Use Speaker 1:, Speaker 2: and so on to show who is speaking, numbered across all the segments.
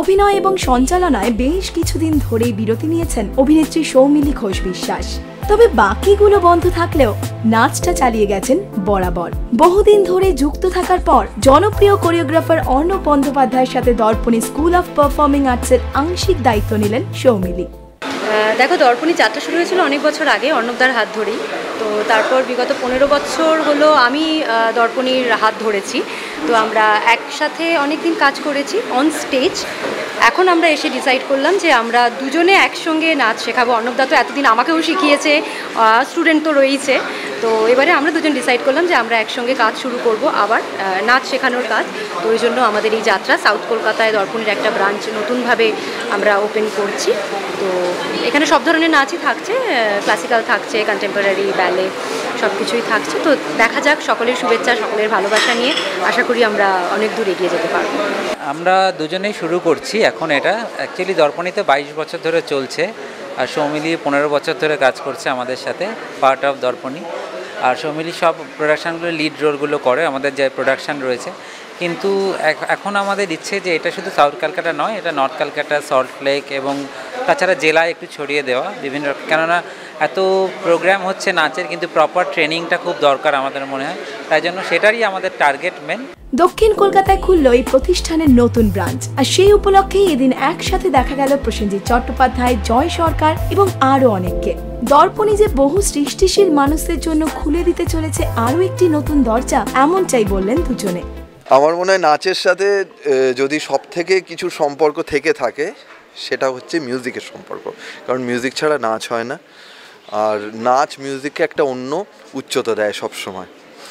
Speaker 1: অভিনয় এবং সঞ্চালনায় বেশ কিছুদিন ধরেই বিরতি নিয়েছেন অভিনেত্রী সৌমিলি ঘোষ বিশ্বাস। তবে বাকিগুলো বন্ধ থাকলেও নাচটা চালিয়ে গেছেন বরাবর। বহুদিন ধরে যুক্ত থাকার পর জনপ্রিয় কোরিওগ্রাফার অর্ণব বন্দ্যোপাধ্যায়ের সাথে দর্পণী স্কুল অফ পারফর্মিং আর্টসের আংশিক দায়িত্ব নিলেন সৌমিলি।
Speaker 2: দেখো, দর্পণী যাত্রা শুরু হয়েছিল অনেক বছর আগে অর্ণবদার হাত ধরেই। তো তারপর বিগত 15 বছর হলো আমি দর্পণীর হাত ধরেছি। তো আমরা একসাথে অনেক দিন কাজ করেছি অন স্টেজ। এখন আমরা এসে ডিসাইড করলাম যে আমরা দুজনে একসঙ্গে নাচ শেখাবো। অর্ণবদা তো এতদিন আমাকেও শিখিয়েছে, স্টুডেন্ট তো রয়েছে। তো এবারে আমরা দুজন ডিসাইড করলাম যে আমরা একসঙ্গে কাজ শুরু করব, আবার নাচ শেখানোর কাজ। তো ওই জন্য আমাদের এই যাত্রা সাউথ কলকাতায় দর্পণীর একটা ব্রাঞ্চ নতুনভাবে আমরা ওপেন করছি। তো এখানে সব ধরনের নাচই থাকছে, ক্লাসিক্যাল থাকছে, কন্টেম্পোরারি, ব্যালে, সব কিছুই থাকছে। তো দেখা যাক, সকলের শুভেচ্ছা, সকলের ভালোবাসা নিয়ে আশা করি আমরা অনেক দূর এগিয়ে যেতে পারবো।
Speaker 3: আমরা দুজনেই শুরু করছি এখন। এটা অ্যাকচুয়ালি দর্পণীতে 22 বছর ধরে চলছে, আর সৌমিলি 15 বছর ধরে কাজ করছে আমাদের সাথে, পার্ট অফ দর্পণী। আর সৌমিলি সব প্রোডাকশানগুলো লিড রোলগুলো করে, আমাদের যে প্রোডাকশান রয়েছে। কিন্তু এখন আমাদের ইচ্ছে যে এটা শুধু সাউথ ক্যালকাটা নয়, এটা নর্থ ক্যালকাটা, সল্ট লেক এবং তাছাড়া জেলায় একটু ছড়িয়ে দেওয়া বিভিন্ন। কেননা এত প্রোগ্রাম হচ্ছে নাচের, কিন্তু প্রপার ট্রেনিংটা খুব দরকার আমাদের মনে হয়। তাই জন্য সেটারই আমাদের টার্গেট মেন।
Speaker 1: দক্ষিণ কলকাতায় খুলল এই প্রতিষ্ঠানের নতুন ব্রাঞ্চ, আর সেই উপলক্ষেই এদিন একসাথে দেখা গেল প্রসেনজিৎ চট্টোপাধ্যায়, জয় সরকার এবং আরও অনেককে। দর্পণী যে বহু সৃষ্টিশীল মানুষদের জন্য খুলে দিতে চলেছে আরও একটি নতুন দরজা, এমনটাই বললেন দুজনে।
Speaker 4: আমার মনে হয় নাচের সাথে যদি সব থেকে কিছু সম্পর্ক থেকে থাকে সেটা হচ্ছে মিউজিকের সম্পর্ক, কারণ মিউজিক ছাড়া নাচ হয় না। আর নাচ মিউজিককে একটা অন্য উচ্চতা দেয় সব সময়।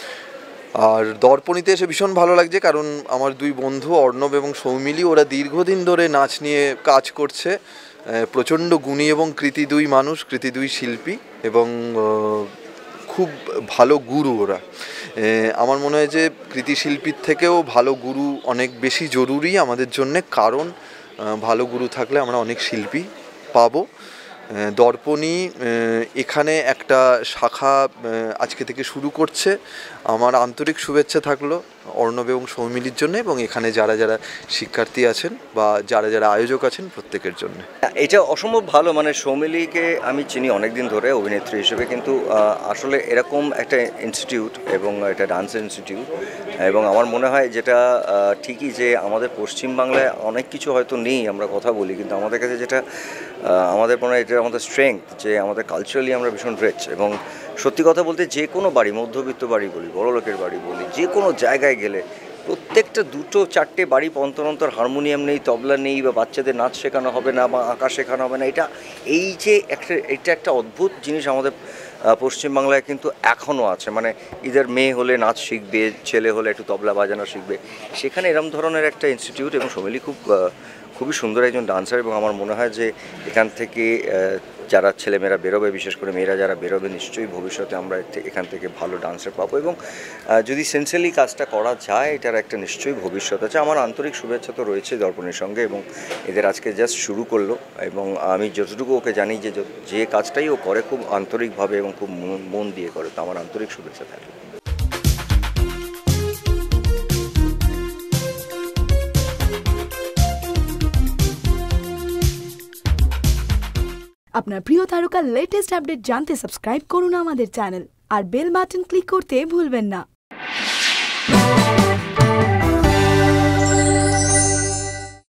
Speaker 4: আর দর্পণীতে এসে ভীষণ ভালো লাগছে, কারণ আমার দুই বন্ধু অর্ণব এবং সৌমিলি, ওরা দীর্ঘদিন ধরে নাচ নিয়ে কাজ করছে। প্রচণ্ড গুণী এবং কৃতি দুই মানুষ, কৃতি দুই শিল্পী, এবং খুব ভালো গুরু ওরা। আমার মনে হয় যে কৃতি শিল্পীর থেকেও ভালো গুরু অনেক বেশি জরুরি আমাদের জন্যে, কারণ ভালো গুরু থাকলে আমরা অনেক শিল্পী পাবো। দর্পণী এখানে একটা শাখা আজকে থেকে শুরু করছে। আমার আন্তরিক শুভেচ্ছা থাকলো অর্ণব এবং সৌমিলির জন্য, এবং এখানে যারা যারা শিক্ষার্থী আছেন বা যারা যারা আয়োজক আছেন প্রত্যেকের জন্য।
Speaker 5: এটা অসম্ভব ভালো। মানে সৌমিলিকে আমি চিনি অনেক দিন ধরে অভিনেত্রী হিসেবে, কিন্তু আসলে এরকম একটা ইনস্টিটিউট এবং এটা ডান্স ইনস্টিটিউট, এবং আমার মনে হয় যেটা ঠিকই যে আমাদের পশ্চিমবাংলায় অনেক কিছু হয়তো নেই, আমরা কথা বলি, কিন্তু আমাদের কাছে যেটা আমাদের মনে হয় এটা আমাদের স্ট্রেংথ, যে আমাদের কালচারালি আমরা ভীষণ রিচ। এবং সত্যি কথা বলতে যে কোনো বাড়ি, মধ্যবিত্ত বাড়ি বলি, বড়লোকের বাড়ি বলি, যে কোনো জায়গায় গেলে প্রত্যেকটা 2-4টে বাড়ি অন্তর অন্তর হারমোনিয়াম নেই, তবলা নেই, বা বাচ্চাদের নাচ শেখানো হবে না, বা আঁকা শেখানো হবে না। এটা একটা অদ্ভুত জিনিস আমাদের পশ্চিমবাংলায় কিন্তু এখনও আছে। মানে ঈদের মেয়ে হলে নাচ শিখবে, ছেলে হলে একটু তবলা বাজানো শিখবে। সেখানে এরম ধরনের একটা ইনস্টিটিউট, এবং সৌমিলি খুবই সুন্দর একজন ডান্সার। এবং আমার মনে হয় যে এখান থেকে যারা ছেলেমেয়েরা বেরোবে, বিশেষ করে মেয়েরা যারা বেরোবে, নিশ্চয়ই ভবিষ্যতে আমরা এখান থেকে ভালো ডান্সার পাবো। এবং যদি সিনসিয়ারলি কাজটা করা যায়, এটার একটা নিশ্চয়ই ভবিষ্যৎ আছে। আমার আন্তরিক শুভেচ্ছা তো রয়েছে দর্পণীর সঙ্গে, এবং এদের আজকে জাস্ট শুরু করলো। এবং আমি যতটুকু ওকে জানি যে কাজটাই ও করে খুব আন্তরিকভাবে এবং খুব মন দিয়ে করে, তো আমার আন্তরিক শুভেচ্ছা থাকে।
Speaker 1: আপনার প্রিয় তারকার লেটেস্ট আপডেট জানতে সাবস্ক্রাইব করুন আমাদের চ্যানেল, আর বেল বাটন ক্লিক করতে ভুলবেন না।